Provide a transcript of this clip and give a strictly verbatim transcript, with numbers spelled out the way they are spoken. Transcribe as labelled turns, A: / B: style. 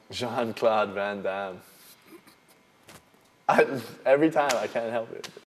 A: Jean-Claude Van Damme. I, every time, I can't help it.